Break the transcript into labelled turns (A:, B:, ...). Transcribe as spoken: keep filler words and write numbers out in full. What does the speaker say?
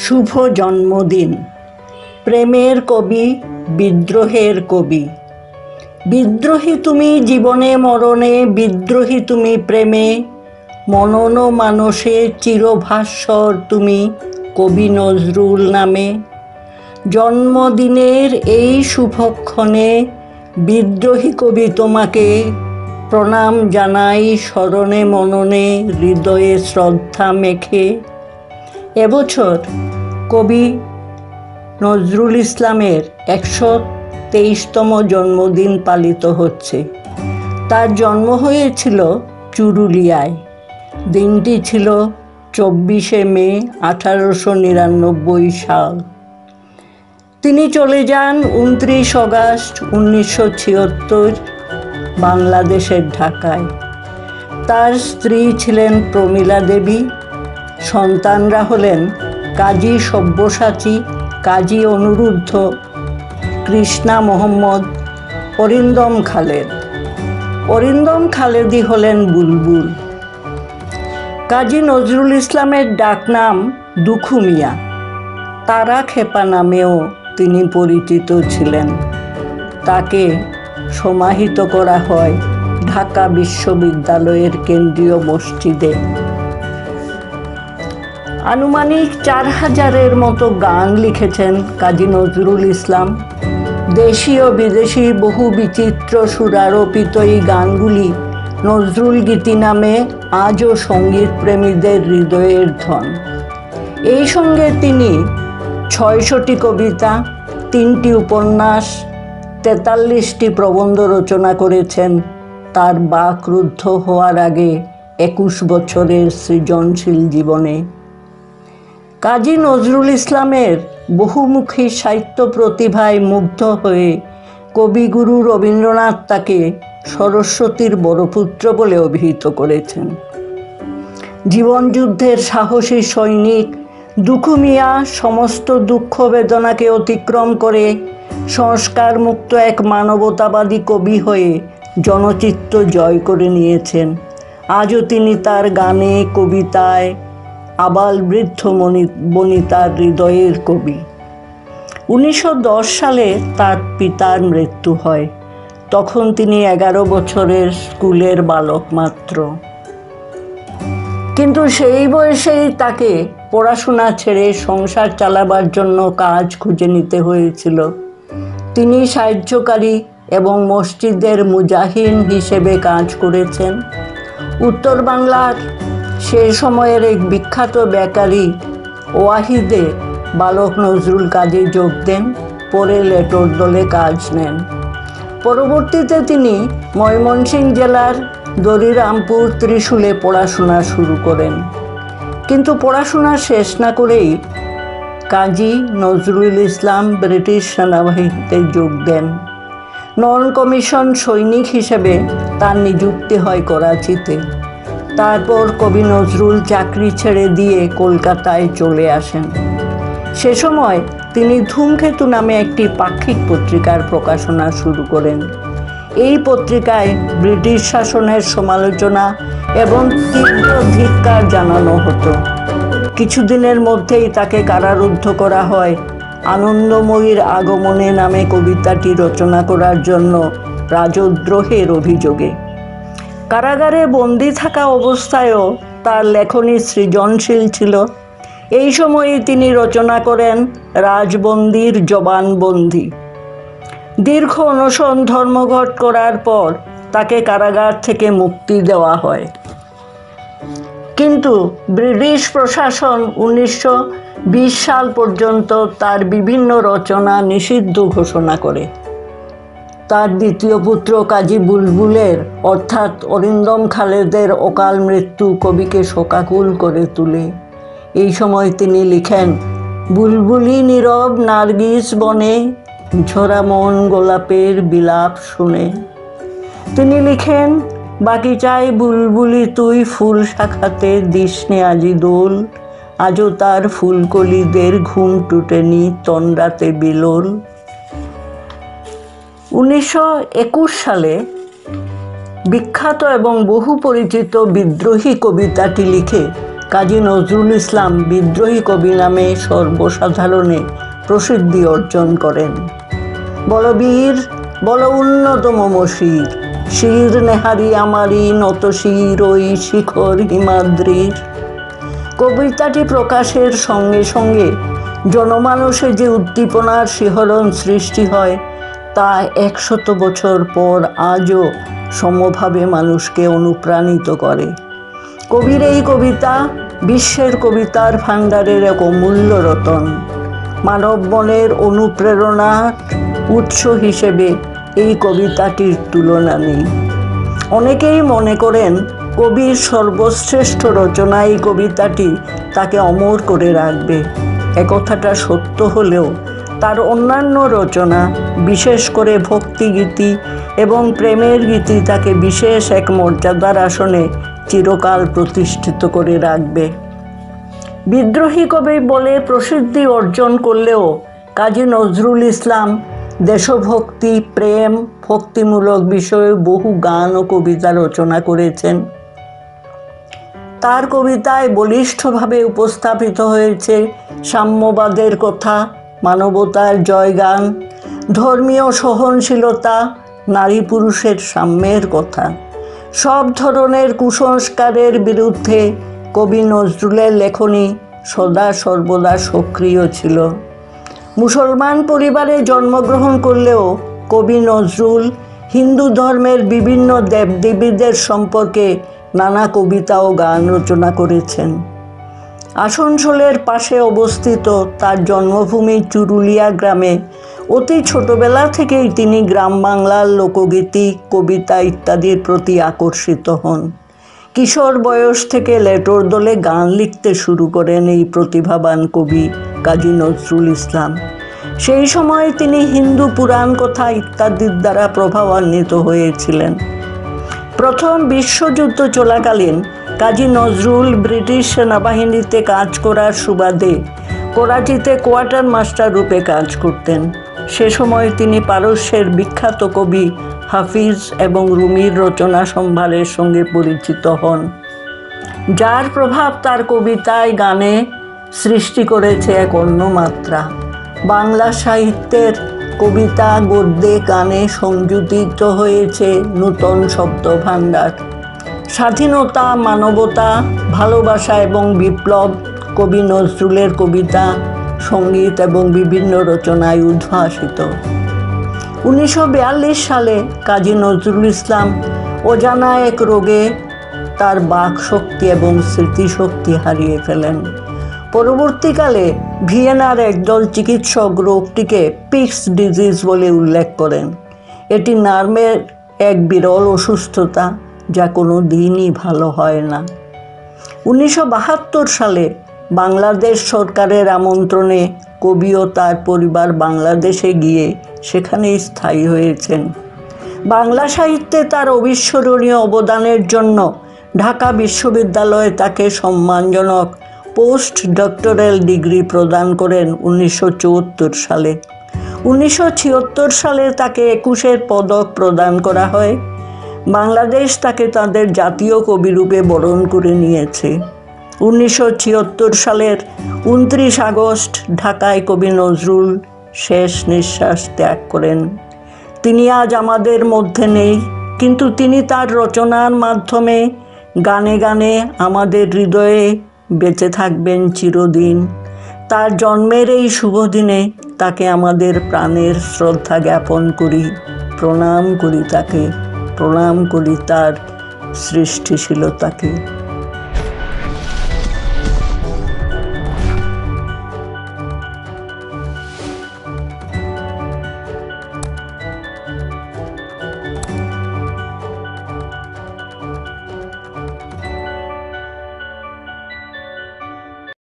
A: শুভ জন্মদিন। প্রেমের কবি, বিদ্রোহের কবি। বিদ্রোহী তুমি জীবনে মরণে, বিদ্রোহী তুমি প্রেমে, মনন মানসে চিরভাস্বর তুমি কবি নজরুল নামে। জন্মদিনের এই শুভক্ষণে বিদ্রোহী কবি তোমাকে প্রণাম জানাই স্মরণে মননে হৃদয়ে শ্রদ্ধা মেখে। এবছর কবি নজরুল ইসলামের একশো তেইশতম জন্মদিন পালিত হচ্ছে। তার জন্ম হয়েছিল চুরুলিয়ায়। দিনটি ছিল চব্বিশে মে আঠারোশো নিরানব্বই সাল। তিনি চলে যান উনত্রিশ অগাস্ট উনিশশো ছিয়াত্তর বাংলাদেশের ঢাকায়। তার স্ত্রী ছিলেন প্রমীলা দেবী। সন্তানরা হলেন কাজী সব্যসাচী, কাজী অনুরুদ্ধ, কৃষ্ণা মোহাম্মদ, অরিন্দম খালেদ। অরিন্দম খালেদই হলেন বুলবুল। কাজী নজরুল ইসলামের ডাকনাম দুখু মিয়া। তারা খেপা নামেও তিনি পরিচিত ছিলেন। তাকে সমাহিত করা হয় ঢাকা বিশ্ববিদ্যালয়ের কেন্দ্রীয় মসজিদে। আনুমানিক চার হাজারের মতো গান লিখেছেন কাজী নজরুল ইসলাম। দেশি ও বিদেশি বহু বিচিত্র সুরারোপিত এই গানগুলি নজরুল গীতি নামে আজও সঙ্গীত প্রেমীদের হৃদয়ের ধন। এই সঙ্গে তিনি ছয়শটি কবিতা, তিনটি উপন্যাস, তেতাল্লিশটি প্রবন্ধ রচনা করেছেন তার বাকরুদ্ধ হওয়ার আগে একুশ বছরের সৃজনশীল জীবনে। কাজী নজরুল ইসলামের বহুমুখী সাহিত্য প্রতিভায় মুগ্ধ হয়ে কবিগুরু রবীন্দ্রনাথ তাকে সরস্বতীর বড়পুত্র বলে অভিহিত করেছেন। জীবনযুদ্ধের সাহসী সৈনিক দুখু মিয়া সমস্ত দুঃখ বেদনাকে অতিক্রম করে সংস্কার মুক্ত এক মানবতাবাদী কবি হয়ে জনচিত্ত জয় করে নিয়েছেন। আজও তিনি তার গানে, কবিতায় আবাল বৃদ্ধ বনিতার হৃদয়ের কবি। উনিশশো দশ সালে তার পিতার মৃত্যু হয়। তখন তিনি এগারো বছরের স্কুলের বালক মাত্র। কিন্তু সেই বয়সেই তাকে পড়াশোনা ছেড়ে সংসার চালাবার জন্য কাজ খুঁজে নিতে হয়েছিল। তিনি সাহায্যকারী এবং মসজিদের মুজাহিন হিসেবে কাজ করেছেন। উত্তর বাংলার সেই সময়ের এক বিখ্যাত বেকারি ওয়াহিদে বালক নজরুল কাজে যোগ দেন। পরে লেটোর দলে কাজ নেন। পরবর্তীতে তিনি ময়মনসিংহ জেলার দরিরামপুর ত্রিশূলে পড়াশোনা শুরু করেন। কিন্তু পড়াশোনা শেষ না করেই কাজী নজরুল ইসলাম ব্রিটিশ সেনাবাহিনীতে যোগ দেন। নন কমিশন সৈনিক হিসেবে তার নিযুক্তি হয় করাচিতে। তারপর কবি নজরুল চাকরি ছেড়ে দিয়ে কলকাতায় চলে আসেন। সে সময় তিনি ধূমকেতু নামে একটি পাক্ষিক পত্রিকার প্রকাশনা শুরু করেন। এই পত্রিকায় ব্রিটিশ শাসনের সমালোচনা এবং তীব্র ধিক্কার জানানো হতো। কিছুদিনের মধ্যেই তাকে কারারুদ্ধ করা হয় আনন্দময়ীর আগমনে নামে কবিতাটি রচনা করার জন্য রাজদ্রোহের অভিযোগে। কারাগারে বন্দী থাকা অবস্থায়ও তার লেখনী সৃজনশীল ছিল। এই সময়ে তিনি রচনা করেন রাজবন্দির জবানবন্দি। দীর্ঘ অনশন ধর্মঘট করার পর তাকে কারাগার থেকে মুক্তি দেওয়া হয়। কিন্তু ব্রিটিশ প্রশাসন উনিশশো বিশ সাল পর্যন্ত তার বিভিন্ন রচনা নিষিদ্ধ ঘোষণা করে। তার দ্বিতীয় পুত্র কাজী বুলবুলের অর্থাৎ অরিন্দম খালেদের অকাল মৃত্যু কবিকে শোকাকুল করে তোলে। এই সময় তিনি লিখেন, বুলবুলি নীরব নার্গিস বনে, ঝরা মন গোলাপের বিলাপ শুনে। তিনি লিখেন, বাগিচায় বুলবুলি তুই ফুল শাখাতে দিসনে আজি দোল, আজও তার ফুলকলিদের ঘুম টুটেনি তন্দ্রাতে বিলোল। উনিশশো একুশ সালে বিখ্যাত এবং বহু পরিচিত বিদ্রোহী কবিতাটি লিখে কাজী নজরুল ইসলাম বিদ্রোহী কবি নামে সর্বসাধারণে প্রসিদ্ধি অর্জন করেন। বলবীর বল উন্নতম মশির, শির নেহারি আমারি নত শির ওই শিখর হিমাদ্রির। কবিতাটি প্রকাশের সঙ্গে সঙ্গে জনমানসে যে উদ্দীপনার শিহরণ সৃষ্টি হয় তা একশত বছর পর আজও সমভাবে মানুষকে অনুপ্রাণিত করে। কবির এই কবিতা বিশ্বের কবিতার ভাণ্ডারের এক অমূল্য রতন। মানব মনের অনুপ্রেরণার উৎস হিসেবে এই কবিতাটির তুলনা নেই। অনেকেই মনে করেন কবির সর্বশ্রেষ্ঠ রচনা এই কবিতাটি তাকে অমর করে রাখবে। একথাটা সত্য হলেও তার অন্যান্য রচনা, বিশেষ করে ভক্তিগীতি এবং প্রেমের গীতি তাকে বিশেষ এক মর্যাদার আসনে চিরকাল প্রতিষ্ঠিত করে রাখবে। বিদ্রোহী কবি বলে প্রসিদ্ধি অর্জন করলেও কাজী নজরুল ইসলাম দেশভক্তি, প্রেম, ভক্তিমূলক বিষয়ে বহু গান ও কবিতা রচনা করেছেন। তার কবিতায় বলিষ্ঠভাবে উপস্থাপিত হয়েছে সাম্যবাদের কথা, মানবতার জয়গান, ধর্মীয় সহনশীলতা, নারী পুরুষের সাম্যের কথা। সব ধরনের কুসংস্কারের বিরুদ্ধে কবি নজরুলের লেখনী সদা সর্বদা সক্রিয় ছিল। মুসলমান পরিবারে জন্মগ্রহণ করলেও কবি নজরুল হিন্দু ধর্মের বিভিন্ন দেবদেবীদের সম্পর্কে নানা কবিতা ও গান রচনা করেছেন। আসানসোলের পাশে অবস্থিত তার জন্মভূমি চুরুলিয়া গ্রামে অতি ছোটবেলা থেকেই তিনি গ্রাম বাংলার লোকগীতি, কবিতা ইত্যাদির প্রতি আকর্ষিত হন। কিশোর বয়স থেকে লেটোর দলে গান লিখতে শুরু করেন এই প্রতিভাবান কবি কাজী নজরুল ইসলাম। সেই সময় তিনি হিন্দু পুরাণ কথা ইত্যাদির দ্বারা প্রভাবান্বিত হয়েছিলেন। প্রথম বিশ্বযুদ্ধ চলাকালীন কাজী নজরুল ব্রিটিশ সেনাবাহিনীতে কাজ করার সুবাদে করাচিতে কোয়ার্টার মাস্টার রূপে কাজ করতেন। সে সময় তিনি পারস্যের বিখ্যাত কবি হাফিজ এবং রুমির রচনা সম্ভারের সঙ্গে পরিচিত হন, যার প্রভাব তার কবিতায়, গানে সৃষ্টি করেছে এক অন্য মাত্রা। বাংলা সাহিত্যের কবিতা, গদ্যে, গানে সংযোজিত হয়েছে নূতন শব্দভাণ্ডার। স্বাধীনতা, মানবতা, ভালোবাসা এবং বিপ্লব কবি নজরুলের কবিতা, সঙ্গীত এবং বিভিন্ন রচনায় উদ্ভাসিত। উনিশশো বিয়াল্লিশ সালে কাজী নজরুল ইসলাম অজানা এক রোগে তার বাক শক্তি এবং স্মৃতিশক্তি হারিয়ে ফেলেন। পরবর্তীকালে ভিয়েনার একদল চিকিৎসক রোগটিকে পিক্স ডিজিজ বলে উল্লেখ করেন। এটি নার্ভের এক বিরল অসুস্থতা যা কোনো দিনই ভালো হয় না। উনিশশো বাহাত্তর সালে বাংলাদেশ সরকারের আমন্ত্রণে কবি ও তার পরিবার বাংলাদেশে গিয়ে সেখানেই স্থায়ী হয়েছেন। বাংলা সাহিত্যে তার অবিস্মরণীয় অবদানের জন্য ঢাকা বিশ্ববিদ্যালয়ে তাকে সম্মানজনক পোস্ট ডক্টরাল ডিগ্রি প্রদান করেন উনিশশো চুয়াত্তর সালে। উনিশশো ছিয়াত্তর সালে তাকে একুশের পদক প্রদান করা হয়। বাংলাদেশ তাকে তাদের জাতীয় কবিরূপে বরণ করে নিয়েছে। উনিশশো ছিয়াত্তর সালের উনত্রিশ আগস্ট ঢাকায় কবি নজরুল শেষ নিঃশ্বাস ত্যাগ করেন। তিনি আজ আমাদের মধ্যে নেই, কিন্তু তিনি তার রচনার মাধ্যমে গানে গানে আমাদের হৃদয়ে বেঁচে থাকবেন চিরদিন। তার জন্মের এই শুভ দিনে তাকে আমাদের প্রাণের শ্রদ্ধা জ্ঞাপন করি, প্রণাম করি তাকে, প্রণাম করি তার সৃষ্টিশীলতাকে।